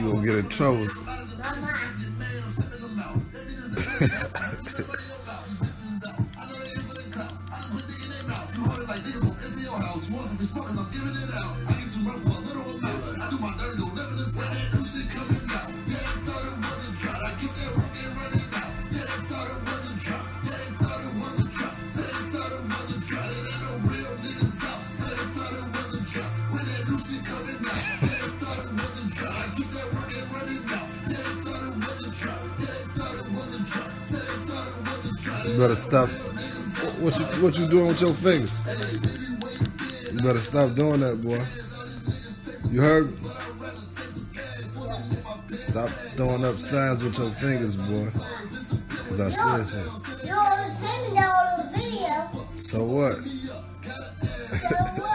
gonna get in trouble. You better stop. What you doing with your fingers? You better stop doing that, boy. You heard me? Stop throwing up signs with your fingers, boy. Cause I said so. You always send me that on the video. So what? So what?